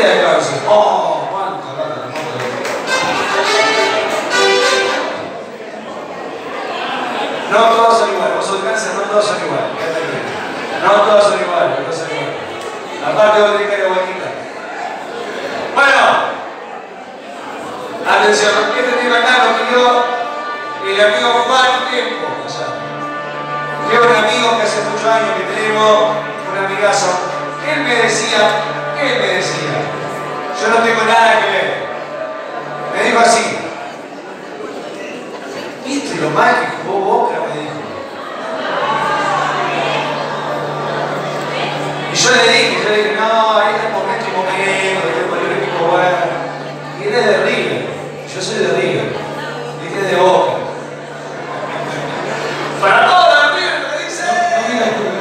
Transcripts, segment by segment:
día de cáncer. Oh, cuánto lata, no todos son iguales. Vos sos de cáncer, no todos son iguales. No todos son iguales, no todos son iguales. Aparte vos tenés que ir a Huaquita. Bueno, atención, este tema acá lo pidió el amigo Juan Tiempo. O sea, que es un amigo que hace muchos años que tenemos, un amigazo. Él me decía, yo no tengo nada que ver. Me dijo así, ¿viste lo mal que jugó Boca? Me dijo. Y yo le dije, no, este es momento y momento, que poner un equipo bueno. Y él es de River, yo soy de River, y él es de Boca. Para todos los River, me dice. No digas tú.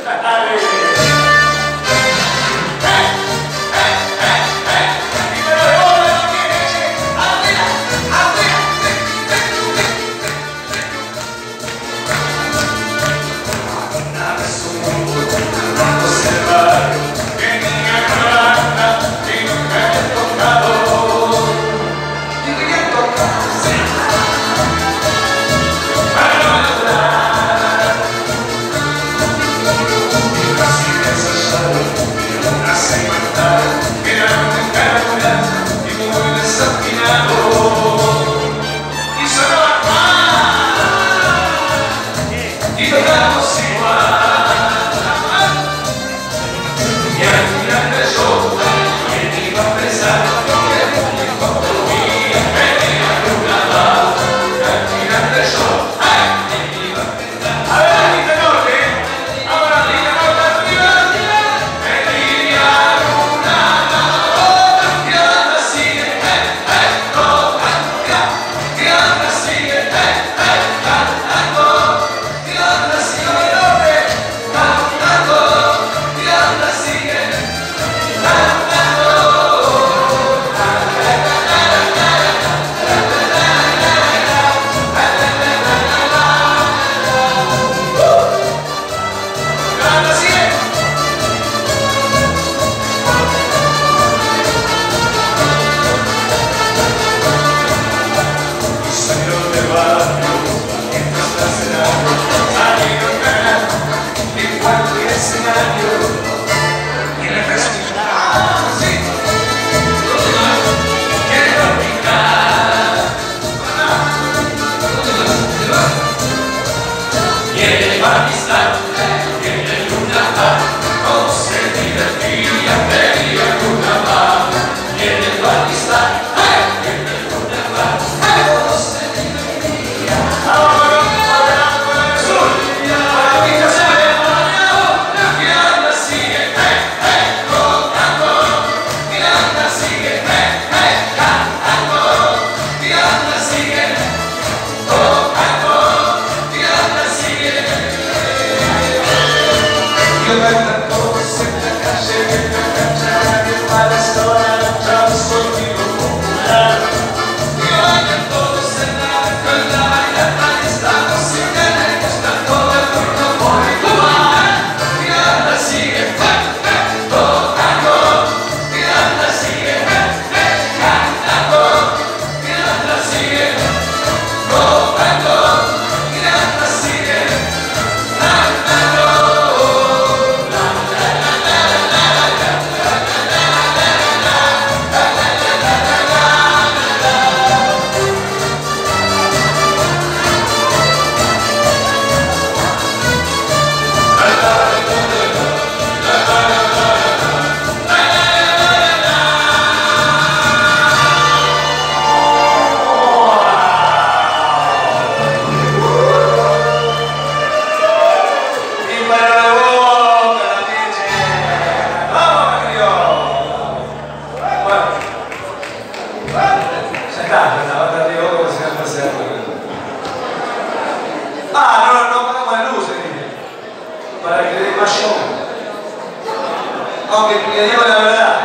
Aunque le digo la verdad,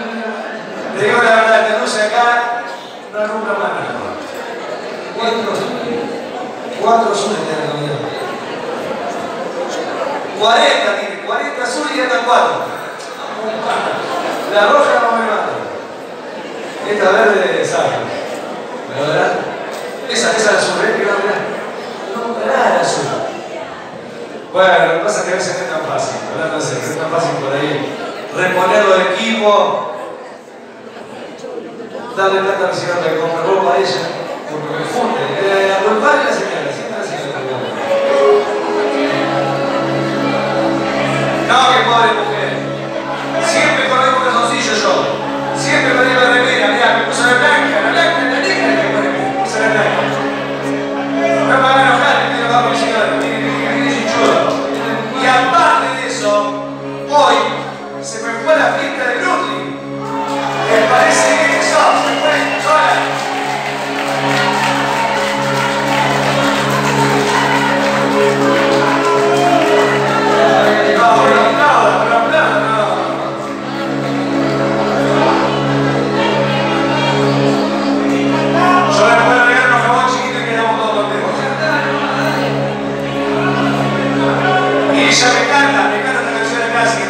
esta luz acá no alumbra más nada. Cuatro azules tiene la unidad. 40 tiene, 40 azules y ya están 4. La roja no me mata. Esta verde, ¿sabes? ¿Me lo verás? Esa es azul, ¿eh? No, mirá la azul. Bueno, lo que pasa es que a veces no es tan fácil, hablando de serio, no es tan fácil por ahí reponerlo de equipo, darle tanta necesidad de comprar ropa a ella, porque me funde. A culpar a la señora, siempre la señora. No, que pobre mujer. Siempre con el mismo calzoncillo yo. Siempre con la remera, mirá, me puso la blanca, la negra que me puso la blanca. No me van a enojar, me quiero dar por el señor, mire chuchudo. Y aparte de eso, hoy se me fue la fiesta de Brooklyn. Me parece que eso se fue sola. Ella me canta esta canción de clásica.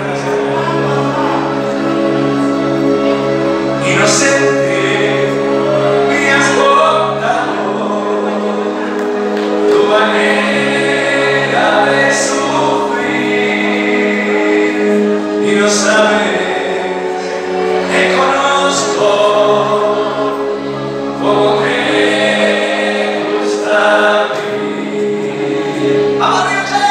Inocente, me has contado tu manera de sufrir y no sabes, te conozco como te gusta vivir. ¡Vamos, Río Chale!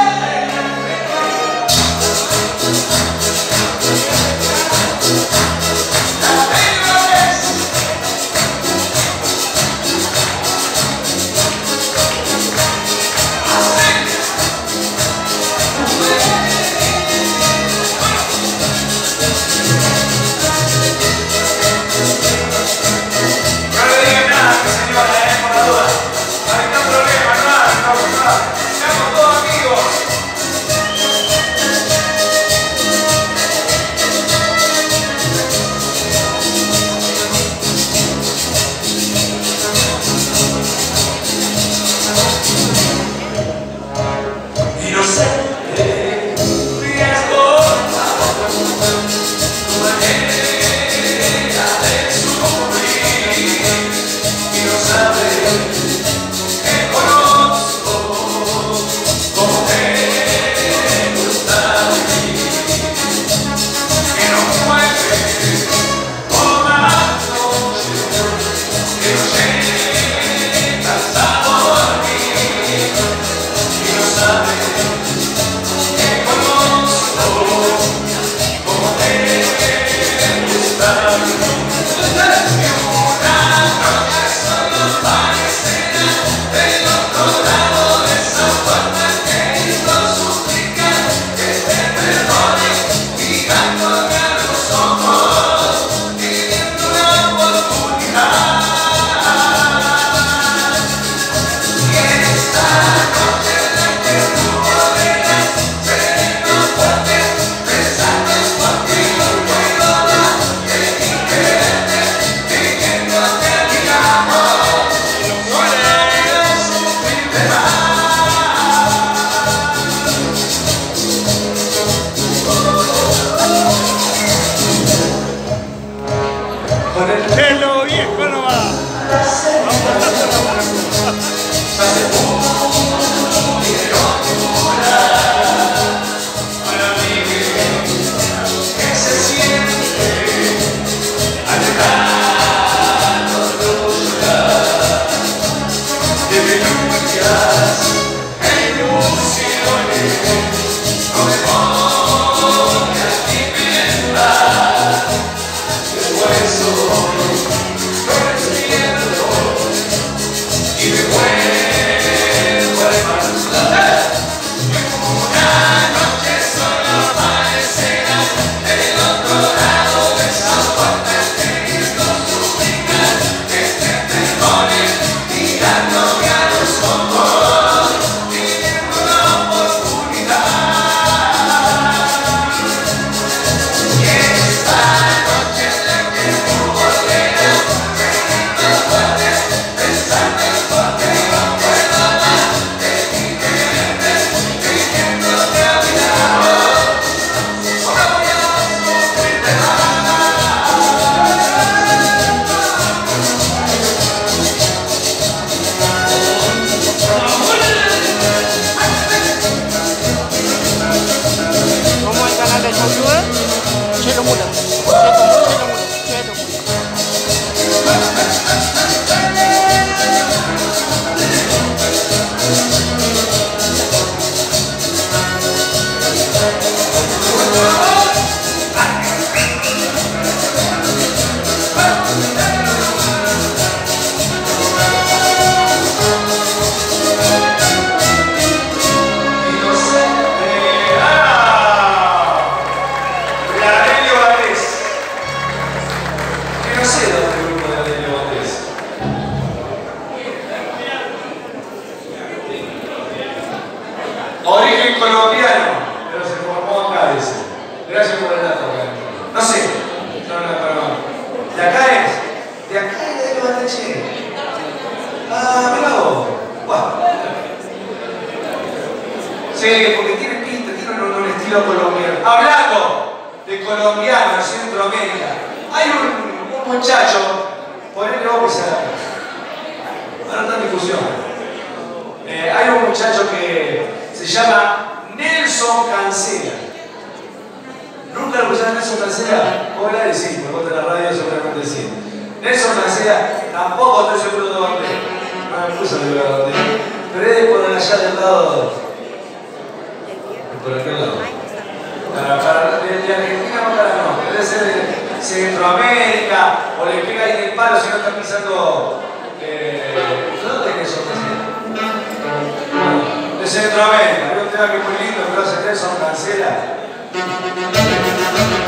No sé. No. ¿De acá es? ¿De acá es de Lobateche? Ah, mira vos. Bueno. Sí, porque tiene pinta, tiene un estilo colombiano. Hablando de colombiano en Centroamérica, hay un muchacho, ponele vos que sea. Ahora está en discusión. Hay un muchacho que se llama Nelson Cancela. ¿Nunca lo escuchaste Nelson Cancela? Vos la decís, porque vos de la radio seguramente decís. Nelson Cancela, tampoco estoy seguro de dónde. No me puse a ver dónde. Pero es de por allá del lado. Por aquel lado. De Argentina no, debe ser de Centroamérica, o le pega ahí el palo si no está pisando. ¿Dónde es eso? De Centroamérica, hay un tema que es muy lindo, pero hace Nelson Cancela.